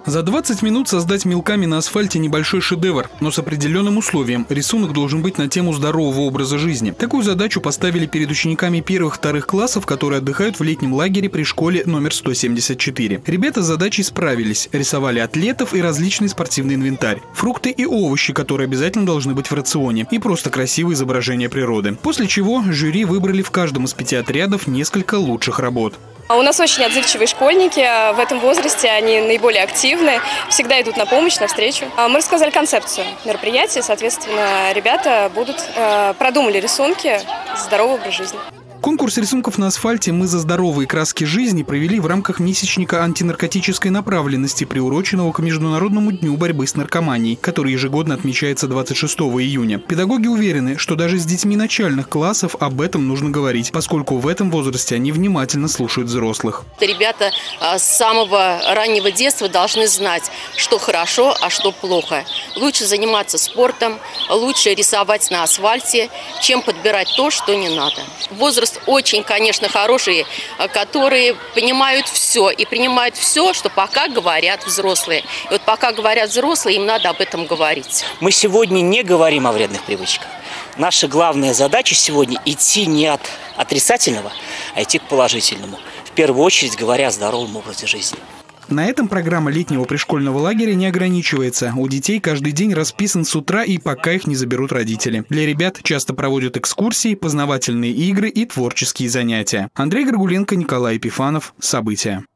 За 20 минут создать мелками на асфальте небольшой шедевр, но с определенным условием. Рисунок должен быть на тему здорового образа жизни. Такую задачу поставили перед учениками первых-вторых классов, которые отдыхают в летнем лагере при школе номер 174. Ребята с задачей справились. Рисовали атлетов и различный спортивный инвентарь. Фрукты и овощи, которые обязательно должны быть в рационе. И просто красивые изображения природы. После чего жюри выбрали в каждом из 5 отрядов несколько лучших работ. У нас очень отзывчивые школьники, в этом возрасте они наиболее активны, всегда идут на помощь, навстречу. Мы рассказали концепцию мероприятия, соответственно, ребята продумали рисунки «Здоровый образ жизни». Конкурс рисунков на асфальте «Мы за здоровые краски жизни» провели в рамках месячника антинаркотической направленности, приуроченного к Международному дню борьбы с наркоманией, который ежегодно отмечается 26 июня. Педагоги уверены, что даже с детьми начальных классов об этом нужно говорить, поскольку в этом возрасте они внимательно слушают взрослых. Ребята с самого раннего детства должны знать, что хорошо, а что плохо. Лучше заниматься спортом, лучше рисовать на асфальте, чем подбирать то, что не надо. Возраст очень, конечно, хорошие, которые понимают все и принимают все, что пока говорят взрослые. И вот пока говорят взрослые, им надо об этом говорить. Мы сегодня не говорим о вредных привычках. Наша главная задача сегодня идти не от отрицательного, а идти к положительному. В первую очередь говоря о здоровом образе жизни. На этом программа летнего пришкольного лагеря не ограничивается. У детей каждый день расписан с утра и пока их не заберут родители. Для ребят часто проводят экскурсии, познавательные игры и творческие занятия. Андрей Горгуленко, Николай Епифанов. События.